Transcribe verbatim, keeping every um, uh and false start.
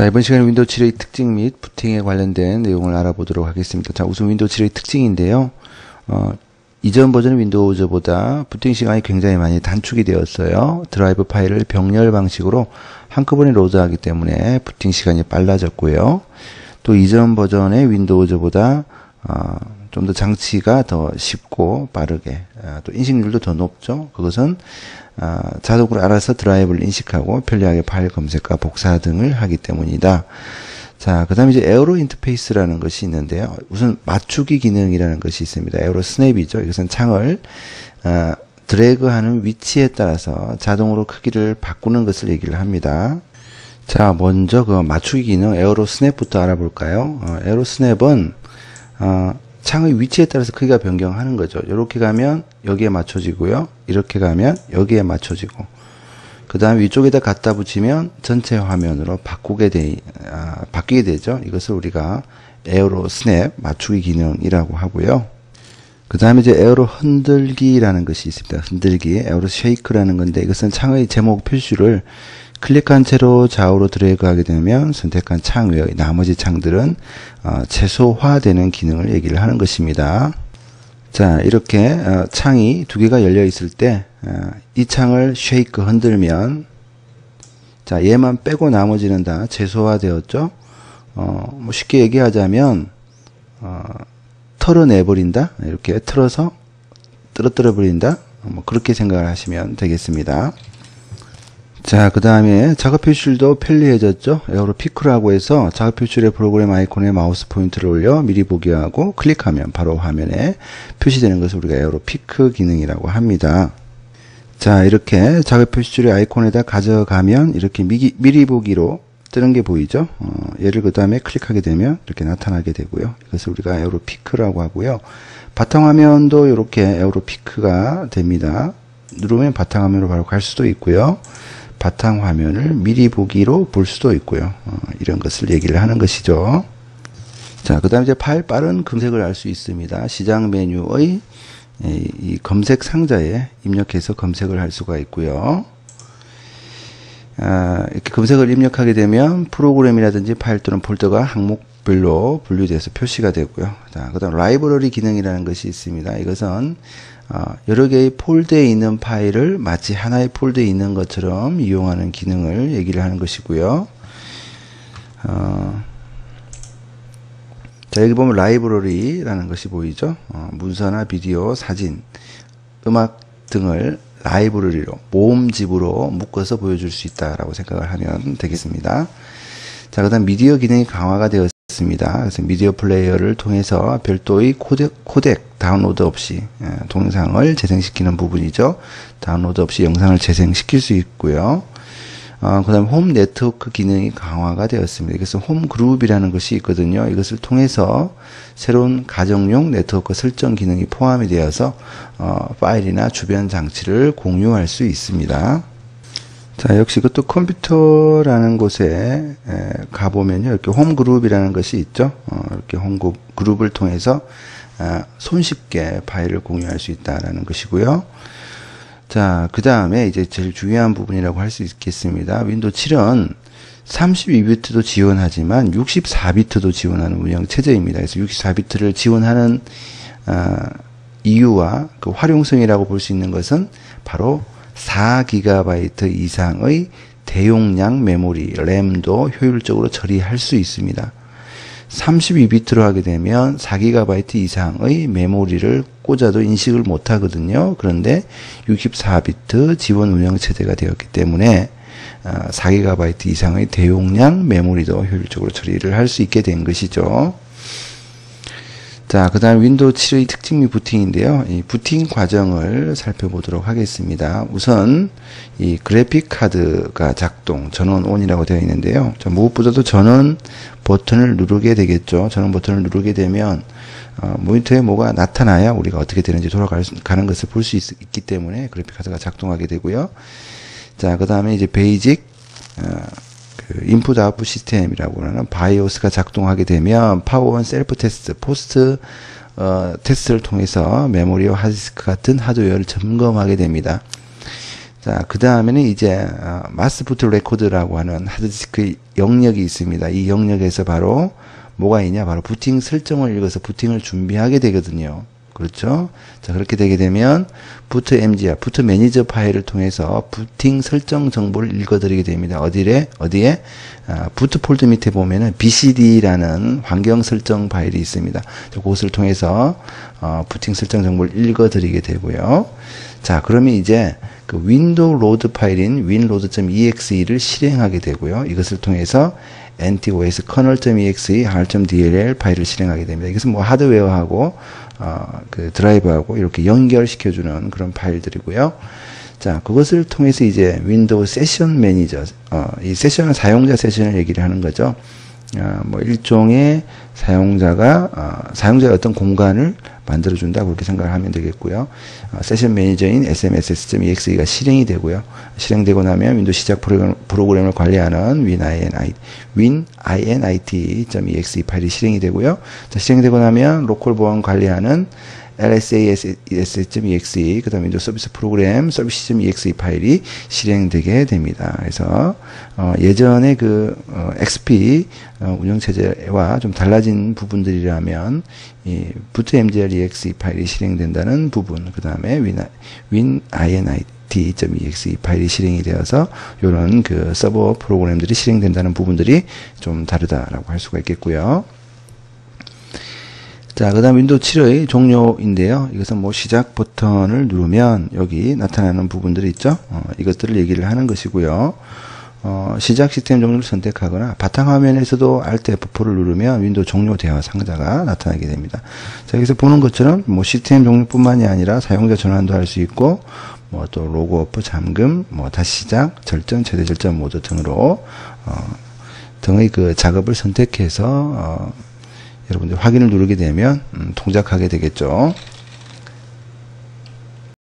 자, 이번 시간에 윈도우 칠의 특징 및 부팅에 관련된 내용을 알아보도록 하겠습니다. 자, 우선 윈도우 칠의 특징인데요. 어, 이전 버전 윈도우즈보다 부팅 시간이 굉장히 많이 단축이 되었어요. 드라이브 파일을 병렬 방식으로 한꺼번에 로드하기 때문에 부팅 시간이 빨라졌고요. 또 이전 버전의 윈도우즈보다 어, 좀 더 장치가 더 쉽고 빠르게, 어, 또 인식률도 더 높죠. 그것은 어, 자동으로 알아서 드라이브를 인식하고 편리하게 파일 검색과 복사 등을 하기 때문이다. 자, 그 다음에 이제 에어로 인터페이스라는 것이 있는데요. 우선 맞추기 기능이라는 것이 있습니다. 에어로 스냅이죠. 이것은 창을 어, 드래그하는 위치에 따라서 자동으로 크기를 바꾸는 것을 얘기를 합니다. 자, 먼저 그 맞추기 기능 에어로 스냅부터 알아볼까요? 어, 에어로 스냅은 어, 창의 위치에 따라서 크기가 변경하는 거죠. 이렇게 가면 여기에 맞춰지고요. 이렇게 가면 여기에 맞춰지고, 그 다음 위쪽에다 갖다 붙이면 전체 화면으로 바꾸게 돼, 아, 바뀌게 되죠. 이것을 우리가 에어로 스냅 맞추기 기능이라고 하고요. 그 다음에 이제 에어로 흔들기라는 것이 있습니다. 흔들기, 에어로 쉐이크라는 건데, 이것은 창의 제목 표시를 클릭한 채로 좌우로 드래그하게 되면 선택한 창 외의 나머지 창들은 어, 최소화되는 기능을 얘기를 하는 것입니다. 자, 이렇게 어, 창이 두 개가 열려 있을 때 이 어, 창을 쉐이크 흔들면, 자, 얘만 빼고 나머지는 다 최소화되었죠. 어, 뭐 쉽게 얘기하자면 어, 털어내버린다, 이렇게 틀어서 떨어뜨려 버린다, 뭐 그렇게 생각을 하시면 되겠습니다. 자, 그 다음에 작업 표출도 편리해졌죠. 에어로 피크라고 해서 작업 표출의 프로그램 아이콘에 마우스 포인트를 올려 미리 보기하고 클릭하면 바로 화면에 표시되는 것을 우리가 에어로 피크 기능이라고 합니다. 자, 이렇게 작업 표출의 아이콘에다 가져가면 이렇게 미리, 미리 보기로 뜨는 게 보이죠. 어, 얘를 그 다음에 클릭하게 되면 이렇게 나타나게 되고요. 이것을 우리가 에어로 피크라고 하고요. 바탕화면도 이렇게 에어로 피크가 됩니다. 누르면 바탕화면으로 바로 갈 수도 있고요. 바탕화면을 미리 보기로 볼 수도 있고요. 어, 이런 것을 얘기를 하는 것이죠. 자, 그 다음에 이제 파일 빠른 검색을 할 수 있습니다. 시작 메뉴의 이, 이 검색 상자에 입력해서 검색을 할 수가 있고요. 아, 이렇게 검색을 입력하게 되면 프로그램이라든지 파일 또는 폴더가 항목별로 분류돼서 표시가 되고요. 자, 그 다음 라이브러리 기능이라는 것이 있습니다. 이것은 어, 여러 개의 폴더에 있는 파일을 마치 하나의 폴더에 있는 것처럼 이용하는 기능을 얘기를 하는 것이고요. 어, 자, 여기 보면 라이브러리라는 것이 보이죠. 어, 문서나 비디오, 사진, 음악 등을 라이브러리로, 모음집으로 묶어서 보여줄 수 있다라고 생각을 하면 되겠습니다. 자, 그 다음 미디어 기능이 강화가 되었습니다. 그래서 미디어 플레이어를 통해서 별도의 코덱, 코덱 다운로드 없이 예, 동영상을 재생시키는 부분이죠. 다운로드 없이 영상을 재생시킬 수 있고요. 어, 그 다음 홈 네트워크 기능이 강화가 되었습니다. 그래서 홈 그룹이라는 것이 있거든요. 이것을 통해서 새로운 가정용 네트워크 설정 기능이 포함이 되어서 어, 파일이나 주변 장치를 공유할 수 있습니다. 자, 역시 그것도 컴퓨터라는 곳에 에, 가보면요. 이렇게 홈 그룹이라는 것이 있죠. 어, 이렇게 홈 그룹을 통해서 아, 손쉽게 파일을 공유할 수 있다라는 것이고요. 자, 그 다음에 이제 제일 중요한 부분이라고 할 수 있겠습니다. 윈도우 칠은 삼십이 비트도 지원하지만 육십사 비트도 지원하는 운영 체제입니다. 그래서 육십사 비트를 지원하는 아, 이유와 그 활용성이라고 볼 수 있는 것은 바로 사 기가바이트 이상의 대용량 메모리, 램도 효율적으로 처리할 수 있습니다. 삼십이 비트로 하게 되면 사 기가바이트 이상의 메모리를 꽂아도 인식을 못 하거든요. 그런데 육십사 비트 지원 운영체제가 되었기 때문에 사 기가바이트 이상의 대용량 메모리도 효율적으로 처리를 할 수 있게 된 것이죠. 자, 그 다음 윈도우 칠의 특징 및 부팅인데요. 이 부팅 과정을 살펴보도록 하겠습니다. 우선 이 그래픽 카드가 작동, 전원 온이라고 되어 있는데요. 자, 무엇보다도 전원 버튼을 누르게 되겠죠. 전원 버튼을 누르게 되면 어, 모니터에 뭐가 나타나야 우리가 어떻게 되는지 돌아가는 것을 볼 수 있기 때문에 그래픽 카드가 작동하게 되고요. 자, 그 다음에 이제 베이직 어, 그 인풋 아웃풋 시스템이라고 하는 바이오스가 작동하게 되면 파워온 셀프 테스트, 포스트 어, 테스트를 통해서 메모리와 하드디스크 같은 하드웨어를 점검하게 됩니다. 자, 그 다음에는 이제 어, 마스 부트 레코드라고 하는 하드디스크 영역이 있습니다. 이 영역에서 바로 뭐가 있냐? 바로 부팅 설정을 읽어서 부팅을 준비하게 되거든요. 그렇죠? 자, 그렇게 되게 되면 부트 엠지알, 부트 매니저 파일을 통해서 부팅 설정 정보를 읽어드리게 됩니다. 어디에? 어디에? 아, 부트 폴더 밑에 보면은 비씨디라는 환경 설정 파일이 있습니다. 그것을 통해서 어, 부팅 설정 정보를 읽어드리게 되고요. 자, 그러면 이제 그 윈도우 로드 파일인 winload.exe를 실행하게 되고요. 이것을 통해서 엔티오에스 kernel.exe, har.dll 파일을 실행하게 됩니다. 이것은 뭐 하드웨어하고 어, 그 드라이브하고 이렇게 연결시켜주는 그런 파일들이고요. 자, 그것을 통해서 이제 윈도우 세션 매니저, 어, 이 세션은 사용자 세션을 얘기를 하는 거죠. 어, 뭐 일종의 사용자가 어, 사용자의 어떤 공간을 만들어준다 그렇게 생각을 하면 되겠고요. 어, 세션 매니저인 에스엠에스에스.exe가 실행이 되고요. 실행되고 나면 윈도우 시작 프로그램, 프로그램을 관리하는 winit.exe 파일이 실행이 되고요. 자, 실행되고 나면 로컬 보안 관리하는 엘에스에이에스.exe 그 다음에 윈도우 서비스 프로그램 서비스.exe 파일이 실행되게 됩니다. 그래서 어, 예전에 그 어, 엑스피 어, 운영체제와 좀 달라진 부분들이라면 이 부트 엠지알 이엑스이 파일이 실행된다는 부분, 그 다음에 winit.exe 파일이 실행이 되어서 이런 그 서버 프로그램들이 실행된다는 부분들이 좀 다르다라고 할 수가 있겠고요. 자, 그 다음 윈도우 칠의 종료인데요. 이것은 뭐 시작 버튼을 누르면 여기 나타나는 부분들이 있죠. 어, 이것들을 얘기를 하는 것이고요. 어, 시작 시스템 종료를 선택하거나 바탕화면에서도 Alt 에프 포를 누르면 윈도우 종료 대화 상자가 나타나게 됩니다. 자, 여기서 보는 것처럼 뭐 시스템 종료뿐만이 아니라 사용자 전환도 할 수 있고 뭐 또 로그오프, 잠금, 뭐 다시 시작, 절전, 최대 절전 모드 등으로 어, 등의 그 작업을 선택해서 어, 여러분들 확인을 누르게 되면 음, 동작하게 되겠죠.